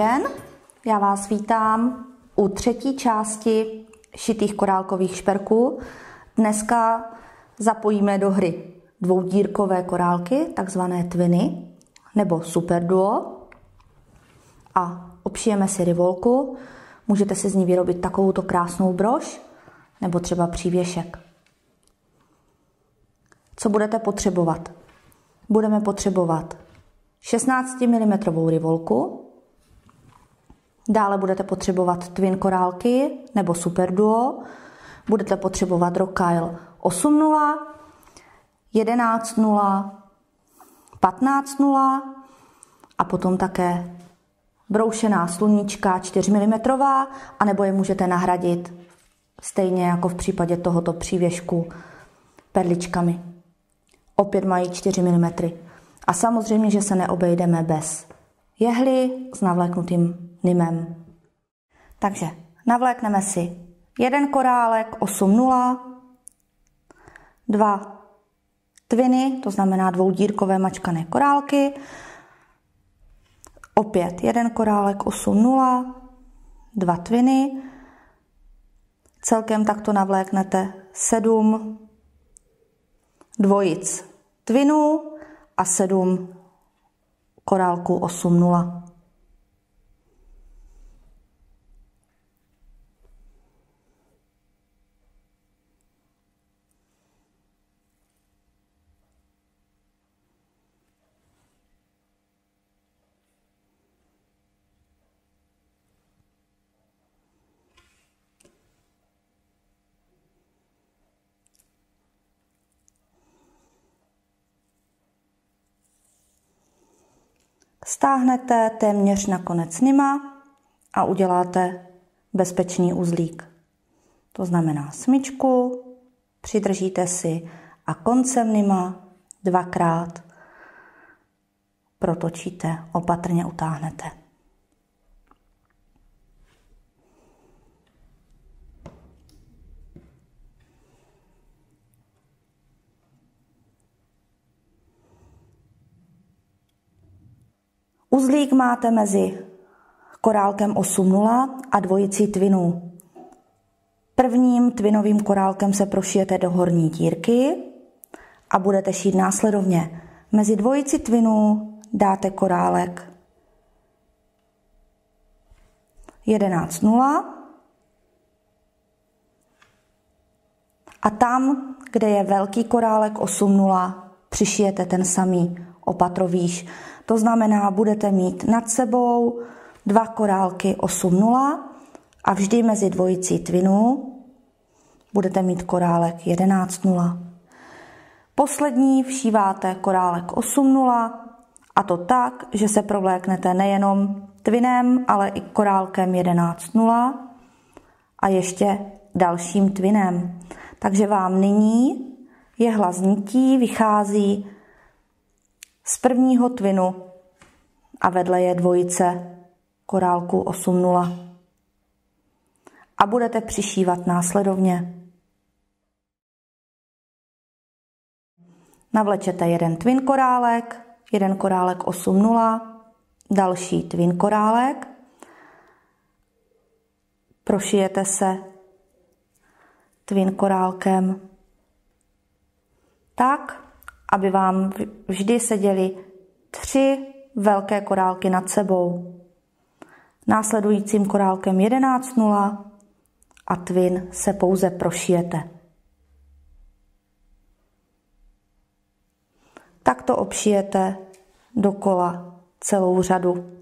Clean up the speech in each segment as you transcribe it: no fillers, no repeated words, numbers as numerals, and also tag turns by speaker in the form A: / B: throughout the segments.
A: den, já vás vítám u třetí části šitých korálkových šperků. Dneska zapojíme do hry dvoudírkové korálky, takzvané twiny nebo superduo, a obšijeme si rivolku. Můžete si z ní vyrobit takovouto krásnou brož nebo třeba přívěšek. Co budete potřebovat? Budeme potřebovat 16 mm rivolku, dále budete potřebovat twin korálky nebo superduo, budete potřebovat Rockyl 8.0, 11.0, 15.0 a potom také broušená sluníčka 4 mm, anebo je můžete nahradit stejně jako v případě tohoto přívěšku perličkami. Opět mají 4 mm. A samozřejmě, že se neobejdeme bez jehly s navléknutým nimem. Takže navlékneme si jeden korálek 8.0, 2 twiny, to znamená dvoudírkové mačkané korálky, opět jeden korálek 8.0, 2 twiny, celkem takto navléknete 7 dvojic twinů a 7 korálků 8.0. Stáhnete téměř na konec nima a uděláte bezpečný uzlík. To znamená smyčku, přidržíte si a koncem nima 2krát protočíte, opatrně utáhnete. Uzlík máte mezi korálkem 8.0 a dvojicí twinů. Prvním twinovým korálkem se prošijete do horní dírky a budete šít následovně. Mezi dvojici twinů dáte korálek 11.0 a tam, kde je velký korálek 8.0, přišijete ten samý opatrovýš. To znamená, budete mít nad sebou 2 korálky 8.0 a vždy mezi dvojicí twinů budete mít korálek 11.0. Poslední všíváte korálek 8.0 a to tak, že se provléknete nejenom twinem, ale i korálkem 11.0 a ještě dalším twinem. Takže vám nyní jehla z nití vychází z prvního twinu a vedle je dvojice korálku 8.0. A budete přišívat následovně. Navlečete jeden twin korálek, jeden korálek 8.0, další twin korálek. Prošijete se twin korálkem tak, aby vám vždy seděly 3 velké korálky nad sebou. Následujícím korálkem 11.0 a twin se pouze prošijete. Takto obšijete dokola celou řadu.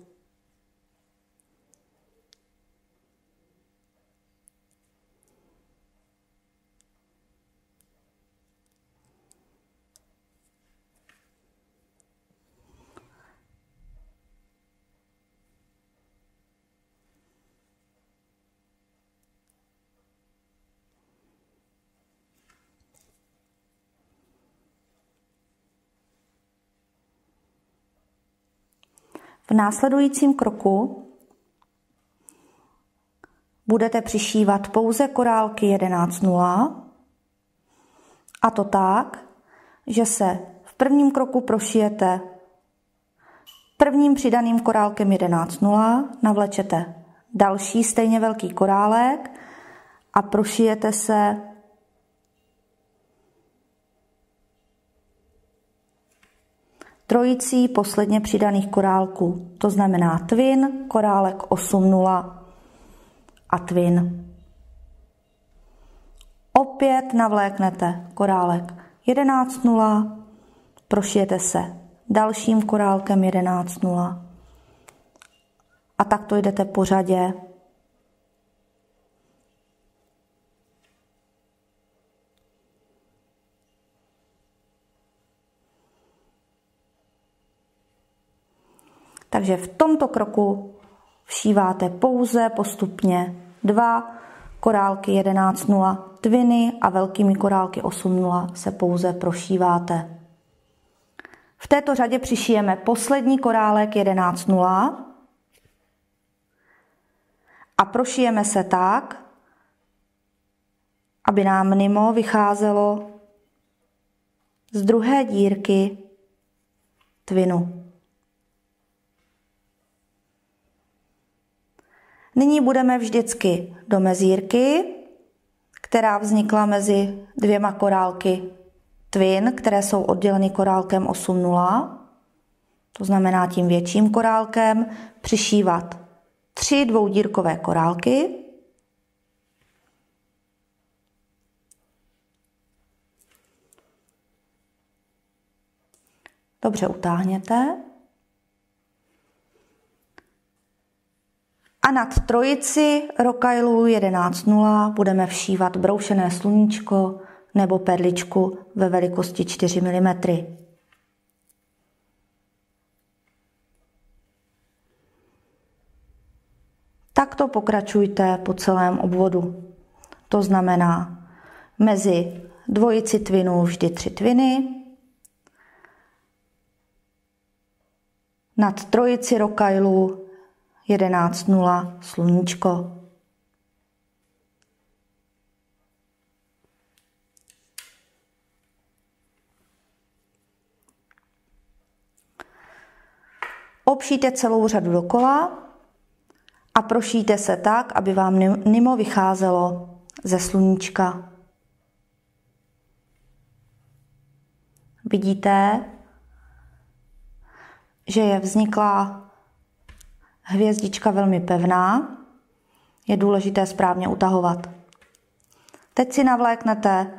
A: V následujícím kroku budete přišívat pouze korálky 11.0 a to tak, že se v prvním kroku prošijete Prvním přidaným korálkem 11,0 navlečete další stejně velký korálek a prošijete se trojicí posledně přidaných korálků. To znamená twin, korálek 8,0 a twin. Opět navléknete korálek 11,0, prošijete se dalším korálkem 11,0 a takto jdete po řadě. Takže v tomto kroku všíváte pouze postupně 2 korálky 11,0 twiny a velkými korálky 8,0 se pouze prošíváte. V této řadě přišijeme poslední korálek 11,0 a prošijeme se tak, aby nám mnimo vycházelo z druhé dírky twinu. Nyní budeme vždycky do mezírky, která vznikla mezi dvěma korálky twin, které jsou odděleny korálkem 8,0, to znamená tím větším korálkem, přišívat 3 dvoudírkové korálky. Dobře utáhněte. A nad trojici rokailů 11,0 budeme všívat broušené sluníčko nebo perličku ve velikosti 4 mm. Takto pokračujte po celém obvodu. To znamená mezi dvojici twinů vždy 3 twiny, nad trojici rokailů 11,0 sluníčko. Obšijte celou řadu dokola a prošijte se tak, aby vám mnimo vycházelo ze sluníčka. Vidíte, že je vzniklá hvězdička velmi pevná. Je důležité správně utahovat. Teď si navléknete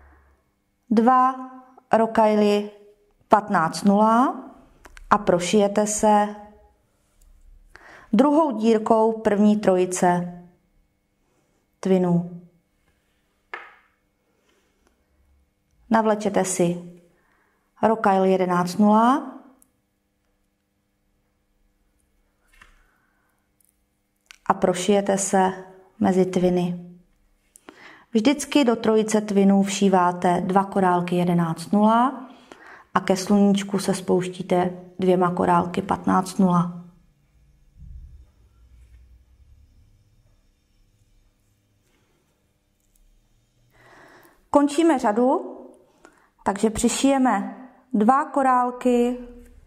A: 2 rokaily 15,0 a prošijete se druhou dírkou první trojice twinů. Navlečete si rokail 11,0 a prošijete se mezi twiny. Vždycky do trojice twinů všíváte 2 korálky 11,0 a ke sluníčku se spouštíte 2 korálky 15,0. Končíme řadu, takže přišijeme 2 korálky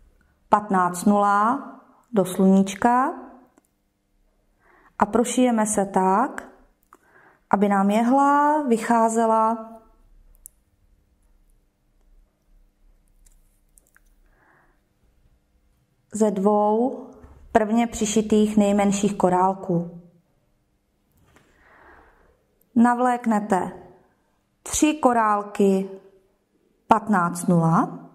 A: 15,0 do sluníčka a prošijeme se tak, aby nám jehla vycházela ze 2 prvně přišitých nejmenších korálků. Navléknete 3 korálky 15,0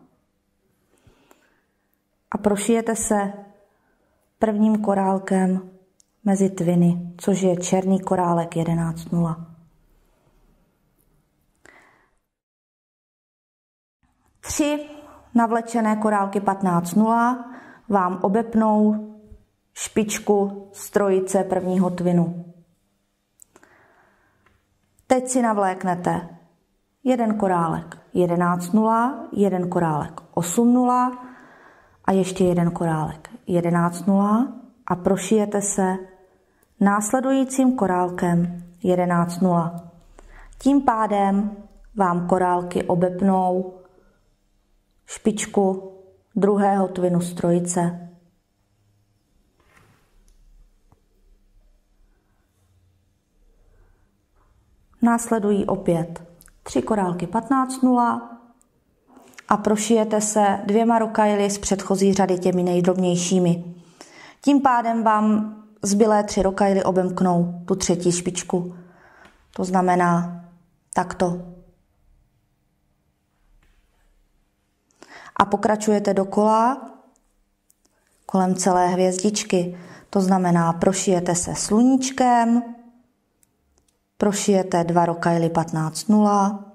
A: a prošijete se prvním korálkem mezi twiny, což je černý korálek 11,0. 3 navlečené korálky 15,0 vám obepnou špičku z trojice prvního twinu. Teď si navléknete 1 korálek 11,0, 1 korálek 8,0 a ještě 1 korálek 11,0 a prošijete se následujícím korálkem 11,0. Tím pádem vám korálky obepnou špičku druhého twinu z trojice. Následují opět 3 korálky 15-0 a prošijete se 2 rokaily z předchozí řady těmi nejdrobnějšími. Tím pádem vám zbylé 3 rokaily obemknou tu třetí špičku. To znamená takto. A pokračujete dokola kolem celé hvězdičky. To znamená, prošijete se sluníčkem, prošijete 2 rokaily 15-0,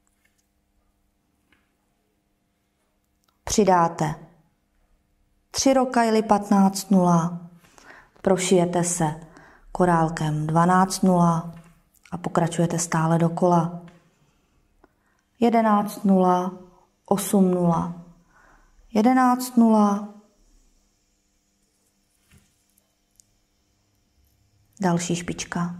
A: přidáte 3 rokaily 15-0, prošijete se korálkem 12-0 a pokračujete stále dokola. 11-0, 8-0, 11-0, další špička.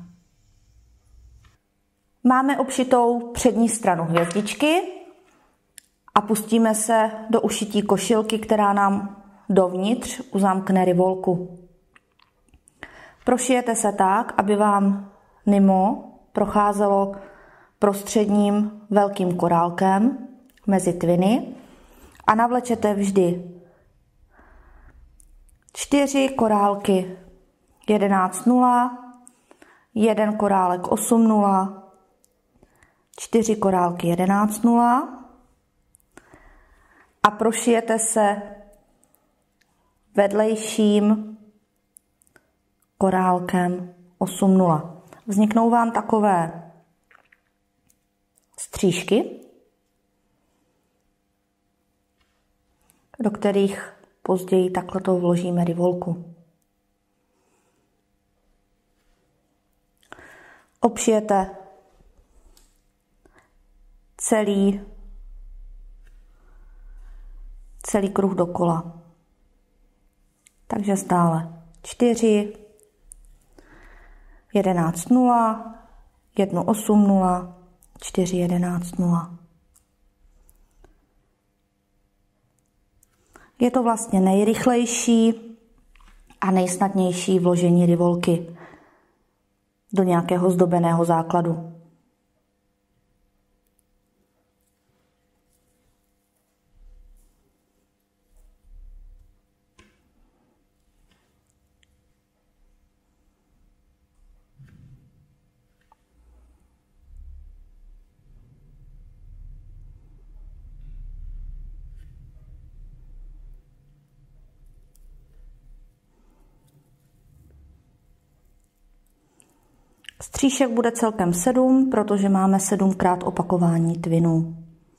A: Máme obšitou přední stranu hvězdičky a pustíme se do ušití košilky, která nám dovnitř uzamkne rivolku. Prošijete se tak, aby vám nimo procházelo prostředním velkým korálkem mezi tviny a navlečete vždy 4 korálky 11-0, 1 korálek 8-0, 4 korálky 11-0 a prošijete se vedlejším korálkem 8-0. Vzniknou vám takové střížky, do kterých později takhle to vložíme rivolku. Obšijete celý kruh dokola. Takže stále 4, 11-0, 1 8-0, 4 11-0. Je to vlastně nejrychlejší a nejsnadnější vložení rivolky do nějakého zdobeného základu. Stříšek bude celkem 7, protože máme 7krát opakování twinů.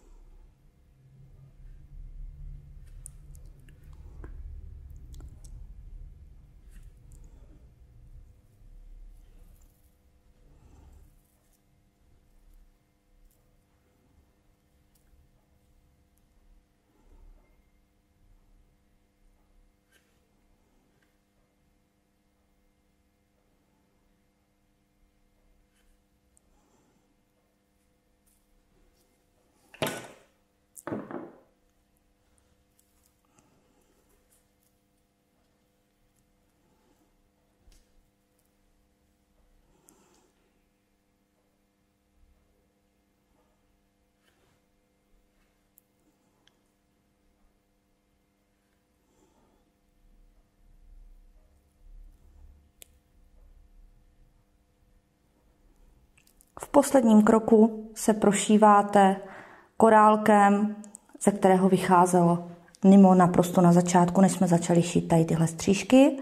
A: V posledním kroku se prošíváte korálkem, ze kterého vycházelo nimo naprosto na začátku, než jsme začali šít tady tyhle střížky.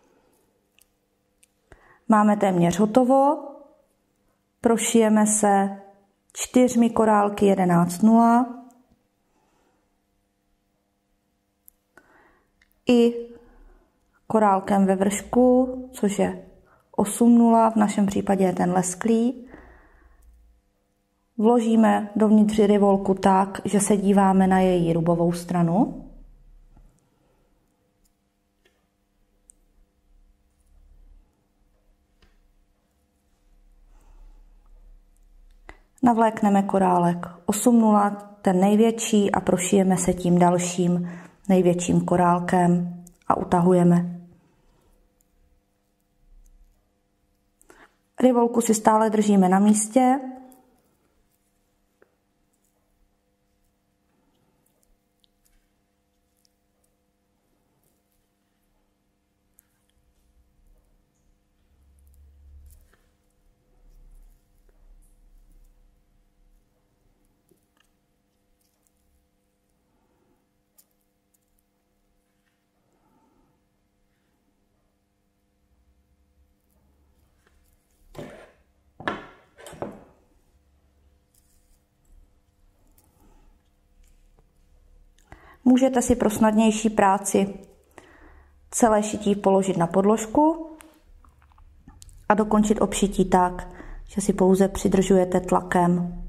A: Máme téměř hotovo. Prošijeme se 4 korálky 11-0 i korálkem ve vršku, což je 8-0, v našem případě je ten lesklý. Vložíme dovnitř rivolku tak, že se díváme na její rubovou stranu. Navlékneme korálek 8-0, ten největší, a prošijeme se tím dalším největším korálkem a utahujeme. Rivolku si stále držíme na místě Můžete si pro snadnější práci celé šití položit na podložku a dokončit obšití tak, že si pouze přidržujete tlakem.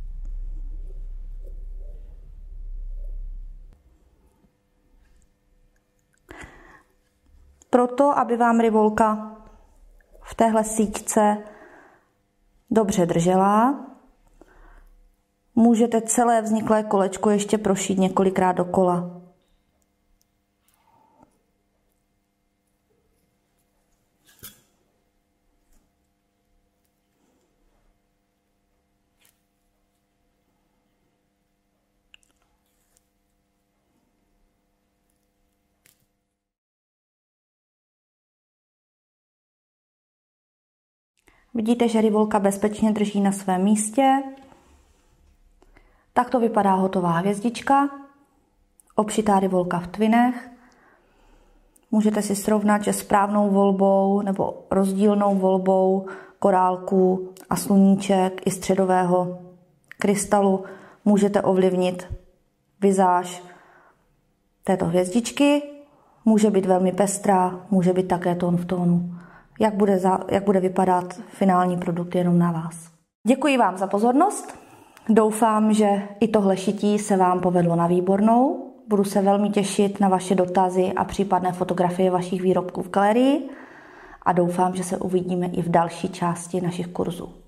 A: Proto, aby vám rivolka v téhle síťce dobře držela, můžete celé vzniklé kolečko ještě prošít několikrát dokola. Vidíte, že rivolka bezpečně drží na svém místě. Takto vypadá hotová hvězdička, obšitá rivolka v twinech. Můžete si srovnat, že správnou volbou nebo rozdílnou volbou korálků a sluníček i středového krystalu můžete ovlivnit vizáž této hvězdičky. Může být velmi pestrá, může být také tón v tónu. Jak bude vypadat finální produkt, jenom na vás. Děkuji vám za pozornost. Doufám, že i tohle šití se vám povedlo na výbornou. Budu se velmi těšit na vaše dotazy a případné fotografie vašich výrobků v galerii a doufám, že se uvidíme i v další části našich kurzů.